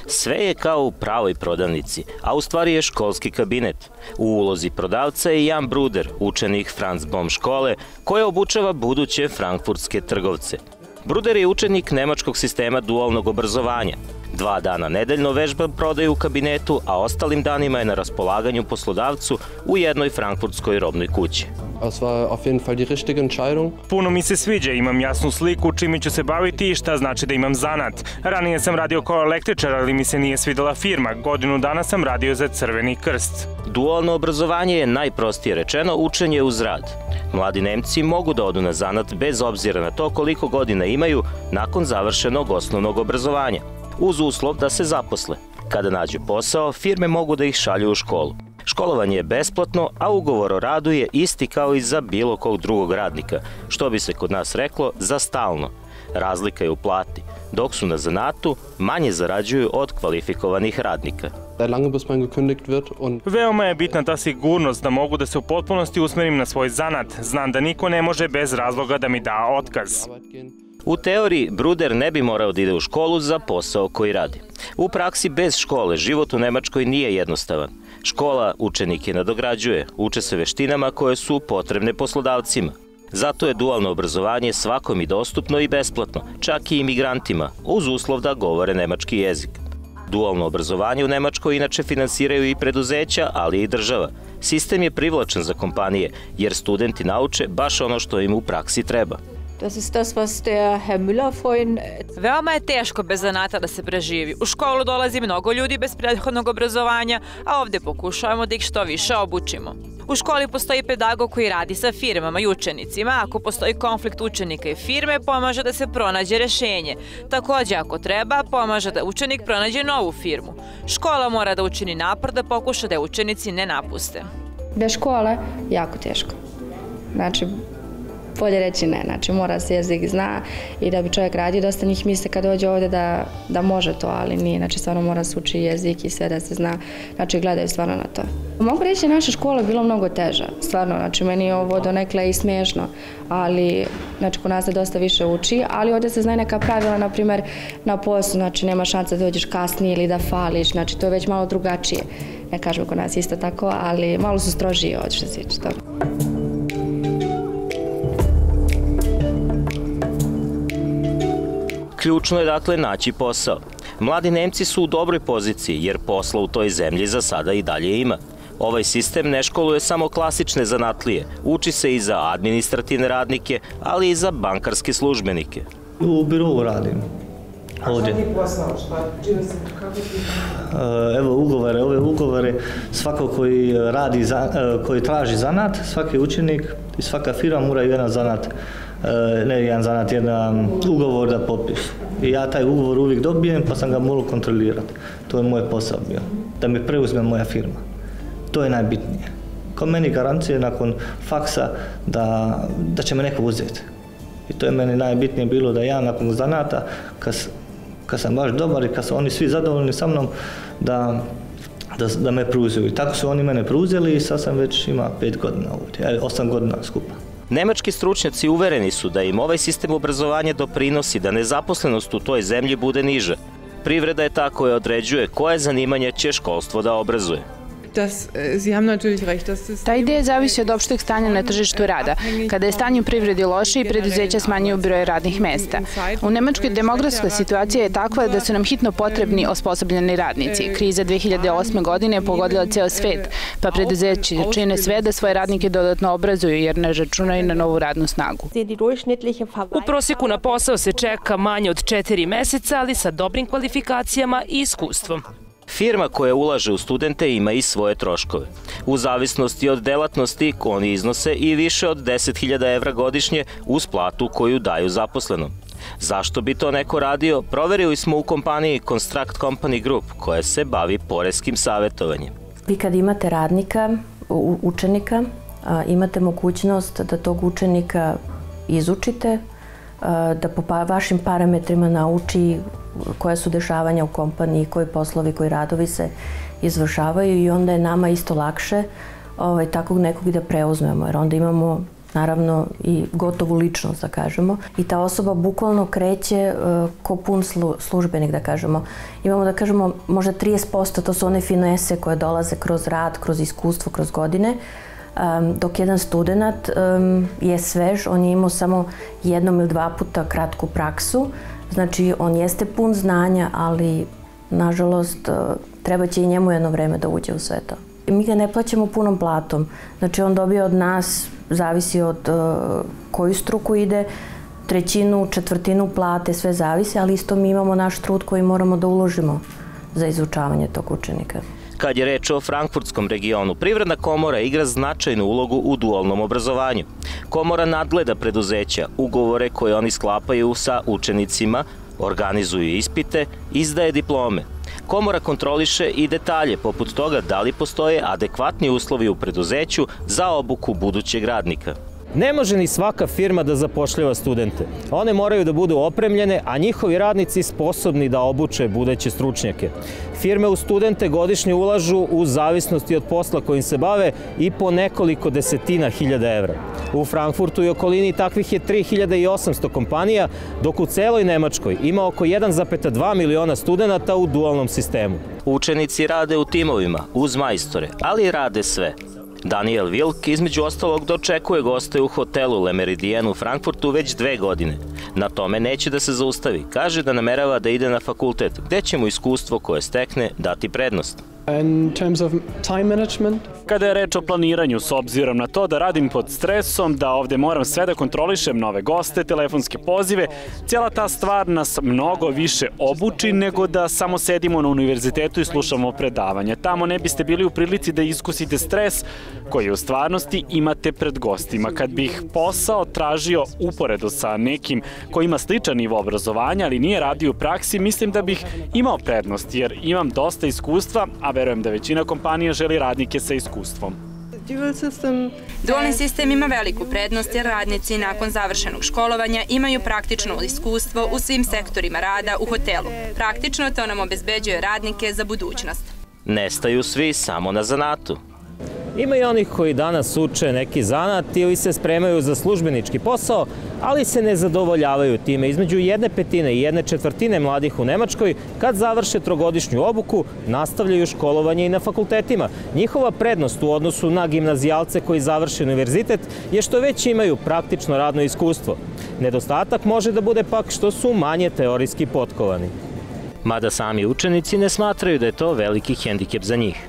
Sve je kao u pravoj prodavnici, a u stvari je školski kabinet. U ulozi prodavca je Jan Bruder, učenik Franz Bohm škole, koja obučava buduće frankfurtske trgovce. Bruder je učenik nemačkog sistema dualnog obrazovanja. 2 dana nedeljno vežba prodaju u kabinetu, a ostalim danima je na raspolaganju poslodavcu u jednoj frankfurtskoj robnoj kući. Es war auf jeden Fall die richtige Entscheidung. Puno mi se sviđa, imam jasnu sliku čime ću se baviti i šta znači da imam zanat. Ranije sam radio kao električar, ali mi se nije svidela firma. Godinu dana sam radio za Crveni krst. Dualno obrazovanje je najprostije rečeno učenje uz rad. Mladi Nemci mogu da odu na zanat bez obzira na to koliko godina imaju nakon završenog osnovnog obrazovanja, uz uslov da se zaposle. Kada nađu posao, firme mogu da ih šalju u školu. Školovanje je besplatno, a ugovor o radu je isti kao i za bilo kog drugog radnika, što bi se kod nas reklo za stalno. Razlika je u plati, dok su na zanatu manje zarađuju od kvalifikovanih radnika. Veoma je bitna ta sigurnost da mogu da se u potpunosti usmerim na svoj zanat. Znam da niko ne može bez razloga da mi da otkaz. U teoriji, Bruder ne bi morao da ide u školu za posao koji radi. U praksi bez škole život u Nemačkoj nije jednostavan. Škola učenike nadograđuje, uče se veštinama koje su potrebne poslodavcima. Zato je dualno obrazovanje svakom i dostupno i besplatno, čak i imigrantima, uz uslov da govore nemački jezik. Dualno obrazovanje u Nemačkoj inače finansiraju i preduzeća, ali i država. Sistem je privlačan za kompanije, jer studenti nauče baš ono što im u praksi treba. Veoma je teško bez zanata da se preživi. U školu dolazi mnogo ljudi bez prethodnog obrazovanja, a ovdje pokušavamo da ih što više obučimo. U školi postoji pedagog koji radi sa firmama i učenicima. Ako postoji konflikt učenika i firme, pomaže da se pronađe rešenje. Također, ako treba, pomaže da učenik pronađe novu firmu. Škola mora da učini napor da pokuša da učenici ne napuste. Bez škole jako teško. Znači, bolje reći ne, znači mora se jezik zna i da bi čovjek radio, dosta njih misle kad dođe ovdje da može to, ali nije, znači stvarno mora se uči jezik i sve da se zna, znači gledaju stvarno na to. Mogu reći da naša škola je bila mnogo teža, stvarno, znači meni je ovo donekle i smiješno, ali znači kod nas se dosta više uči, ali ovdje se zna neka pravila, na primjer na poslu, znači nema šanse da dođeš kasnije ili da fališ, znači to je već malo drugačije, ne kažem kod nas isto tako, ali malo su strožije ovdje što se tiče toga. Ključno je dakle naći posao. Mladi Nemci su u dobroj poziciji jer posla u toj zemlji za sada i dalje ima. Ovaj sistem ne školuje samo klasične zanatlije, uči se i za administrativne radnike, ali i za bankarske službenike. U birovu radim. Ovdje. Evo ugovore, ove ugovore, svako koji traži zanat, svaki učenik i svaka firma mora jedan zanat, jedan ugovor da potpišu. I ja taj ugovor uvijek dobijem pa sam ga mogu kontrolirati. To je moj posao bio, da me preuzme moja firma. To je najbitnije. Kao meni garancije nakon faksa da će me neko uzeti. I to je meni najbitnije bilo da ja nakon zanata, kad sam baš dobar i kad su oni svi zadovoljni sa mnom, da me preuzeli. I tako su oni mene preuzeli i sad sam već ima 5 godina ovdje, 8 godina skupa. Nemački stručnjaci uvereni su da im ovaj sistem obrazovanja doprinosi da nezaposlenost u toj zemlji bude niža. Privreda je ta koja određuje koje zanimanje će školstvo da obrazuje. Ta ideja zavisi od opšteg stanja na tržištu rada. Kada je stanje u privredi loše i preduzeća smanjuju broj radnih mesta. U Nemačkoj demografska situacija je takva da su nam hitno potrebni osposobljeni radnici. Kriza 2008. godine je pogodila ceo svet, pa preduzeći čine sve da svoje radnike dodatno obrazuju jer ne računaju na novu radnu snagu. U prosjeku na posao se čeka manje od 4 meseca, ali sa dobrim kvalifikacijama i iskustvom. Firma koja ulaže u studente ima i svoje troškove. U zavisnosti od delatnosti oni iznose i više od 10.000 evra godišnje uz platu koju daju zaposlenom. Zašto bi to neko radio, proverili smo u kompaniji Construct Company Group koja se bavi poreskim savjetovanjem. Vi kad imate radnika, učenika, imate mogućnost da tog učenika izučite, da po vašim parametrima nauči koja su dešavanja u kompaniji, koji poslovi, koji radovi se izvršavaju i onda je nama isto lakše takvog nekog da preuzmemo, jer onda imamo naravno i gotovu ličnost, da kažemo. I ta osoba bukvalno kreće ko pun službenik, da kažemo. Imamo, da kažemo, možda 30%, to su one finese koje dolaze kroz rad, kroz iskustvo, kroz godine, dok jedan student je svež, on je imao samo 1 ili 2 puta kratku praksu, znači on jeste pun znanja, ali nažalost treba će i njemu jedno vreme da uđe u sve to. Mi ga ne plaćamo punom platom, znači on dobije od nas, zavisi od koju struku ide, 1/3, 1/4 plate, sve zavisi, ali isto mi imamo naš trud koji moramo da uložimo za izučavanje tog učenika. Kad je reč o frankfurtskom regionu, Privredna komora igra značajnu ulogu u dualnom obrazovanju. Komora nadgleda preduzeća, ugovore koje oni sklapaju sa učenicima, organizuju ispite, izdaje diplome. Komora kontroliše i detalje, poput toga da li postoje adekvatni uslovi u preduzeću za obuku budućeg radnika. Ne može ni svaka firma da zapošljava studente. One moraju da budu opremljene, a njihovi radnici sposobni da obuče buduće stručnjake. Firme u studente godišnje ulažu u zavisnosti od posla kojim se bave i po nekoliko desetina hiljada evra. U Frankfurtu i okolini takvih je 3800 kompanija, dok u celoj Nemačkoj ima oko 1,2 miliona studenta u dualnom sistemu. Učenici rade u timovima, uz majstore, ali rade sve. Daniel Wilk između ostalog dočekuje goste u hotelu Le Meridien u Frankfurtu već 2 godine. Na tome neće da se zaustavi. Kaže da namerava da ide na fakultet, gde će mu iskustvo koje stekne dati prednost. Kada je reč o planiranju, s obzirom na to da radim pod stresom, da ovde moram sve da kontrolišem, nove goste, telefonske pozive, cijela ta stvar nas mnogo više obuči nego da samo sedimo na univerzitetu i slušamo predavanje. Tamo ne biste bili u prilici da iskusite stres koji u stvarnosti imate pred gostima. Kad bih posao tražio uporedo sa nekim koji ima sličan nivo obrazovanja, ali nije radio u praksi, mislim da bih imao prednost, jer imam dosta iskustva, a verujem da većina kompanija želi radnike sa iskustvom. Dualni sistem ima veliku prednost jer radnici nakon završenog školovanja imaju praktično iskustvo u svim sektorima rada u hotelu. Praktično to nam obezbeđuje radnike za budućnost. Ne staju svi samo na zanatu. Ima i onih koji danas uče neki zanat ili se spremaju za službenički posao, ali se ne zadovoljavaju time. Između 1/5 i 1/4 mladih u Nemačkoj, kad završe 3-godišnju obuku, nastavljaju školovanje i na fakultetima. Njihova prednost u odnosu na gimnazijalce koji završe univerzitet je što već imaju praktično radno iskustvo. Nedostatak može da bude pak što su manje teorijski potkovani. Mada sami učenici ne smatraju da je to veliki hendikep za njih.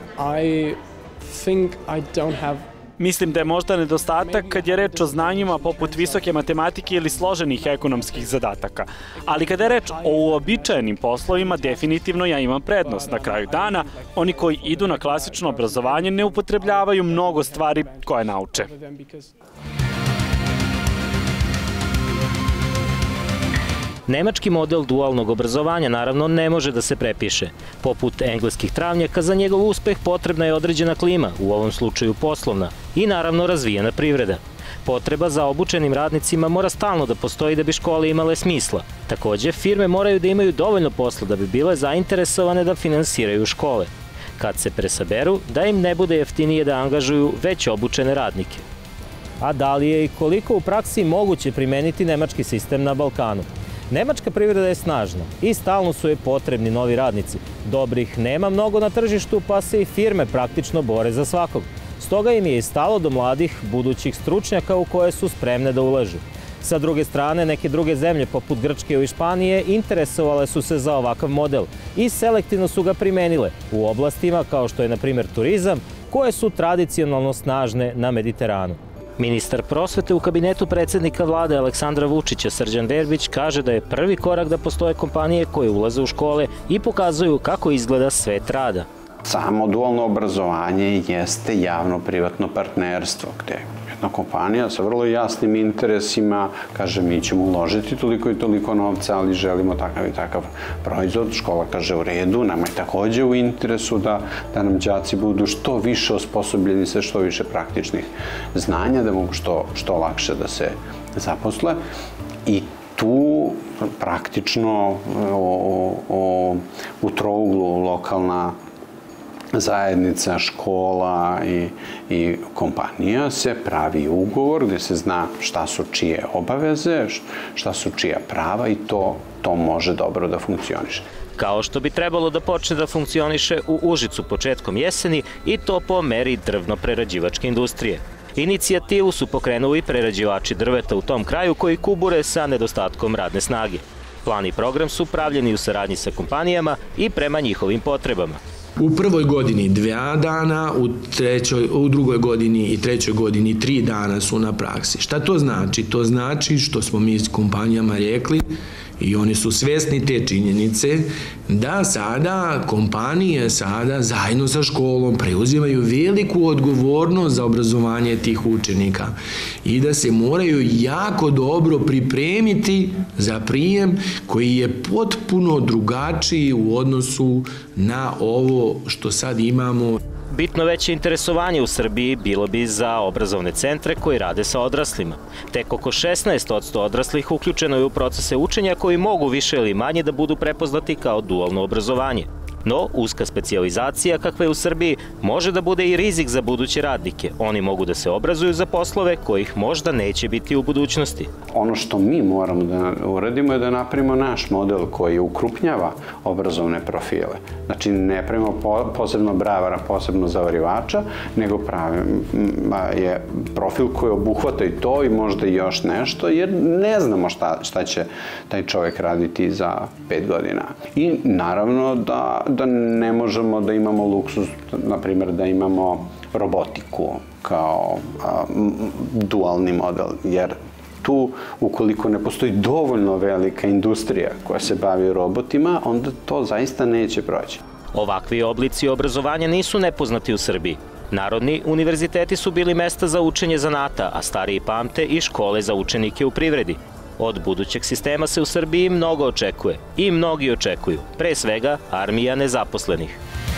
Mislim da je možda nedostatak kad je reč o znanjima poput visoke matematike ili složenih ekonomskih zadataka. Ali kada je reč o uobičajenim poslovima, definitivno ja imam prednost. Na kraju dana, oni koji idu na klasično obrazovanje ne upotrebljavaju mnogo stvari koje nauče. Nemački model dualnog obrazovanja naravno ne može da se prepiše. Poput engleskih travnjaka, za njegov uspeh potrebna je određena klima, u ovom slučaju poslovna, i naravno razvijena privreda. Potreba za obučenim radnicima mora stalno da postoji da bi škole imale smisla. Takođe, firme moraju da imaju dovoljno posla da bi bile zainteresovane da finansiraju škole. Kad se presaberu, da im ne bude jeftinije da angažuju već obučene radnike. A da li je i koliko u praksi moguće primeniti nemački sistem na Balkanu? Nemačka privreda je snažna i stalno su joj potrebni novi radnici. Dobrih nema mnogo na tržištu, pa se i firme praktično bore za svakog. Stoga im je i stalo do mladih budućih stručnjaka u koje su spremne da ulažu. Sa druge strane, neke druge zemlje, poput Grčke i Španije, interesovale su se za ovakav model i selektivno su ga primenile u oblastima kao što je, na primjer, turizam, koje su tradicionalno snažne na Mediteranu. Ministar prosvete u kabinetu predsjednika vlade Aleksandra Vučića, Srđan Verbić, kaže da je prvi korak da postoje kompanije koje ulaze u škole i pokazuju kako izgleda svet rada. Samo dualno obrazovanje jeste javno-privatno partnerstvo, gde jedna kompanija sa vrlo jasnim interesima kaže mi ćemo uložiti toliko i toliko novca, ali želimo takav i takav proizvod. Škola kaže u redu, nama je takođe u interesu da nam đaci budu što više osposobljeni sa što više praktičnih znanja, da mogu što lakše da se zaposle. I tu praktično u trouglu lokalna zajednica, škola i kompanija se pravi ugovor gde se zna šta su čije obaveze, šta su čija prava i to može dobro da funkcioniše. Kao što bi trebalo da počne da funkcioniše u Užicu početkom jeseni i to po meri drvno-prerađivačke industrije. Inicijativu su pokrenuli prerađivači drveta u tom kraju koji kubure sa nedostatkom radne snage. Plan i program su pravljeni u saradnji sa kompanijama i prema njihovim potrebama. U prvoj godini 2 dana, u drugoj godini i trećoj godini 3 dana su na praksi. Šta to znači? To znači što smo mi s kompanijama rekli i oni su svesni te činjenice da sada kompanije zajedno sa školom preuzimaju veliku odgovornost za obrazovanje tih učenika i da se moraju jako dobro pripremiti za prijem koji je potpuno drugačiji u odnosu na ovo što sad imamo. Bitno veće interesovanje u Srbiji bilo bi za obrazovne centre koji rade sa odraslima. Tek oko 16% odraslih uključeno je u procese učenja koji mogu više ili manje da budu prepoznati kao dualno obrazovanje. No, uska specijalizacija kakva je u Srbiji može da bude i rizik za buduće radnike. Oni mogu da se obrazuju za poslove kojih možda neće biti u budućnosti. Ono što mi moramo da uradimo je da napravimo naš model koji ukrupnjava obrazovne profile. Znači, ne pravimo posebno bravara, posebno zavarivača, nego je profil koji obuhvata i to i možda i još nešto, jer ne znamo šta će taj čovjek raditi za 5 godina. I naravno da ne možemo da imamo luksuz, na primjer da imamo robotiku kao dualni model, jer tu, ukoliko ne postoji dovoljno velika industrija koja se bavi robotima, onda to zaista neće proći. Ovakvi oblici obrazovanja nisu nepoznati u Srbiji. Narodni univerziteti su bili mesta za učenje zanata, a stariji pamte i škole za učenike u privredi. Od budućeg sistema se u Srbiji mnogo očekuje i mnogi očekuju, pre svega armija nezaposlenih.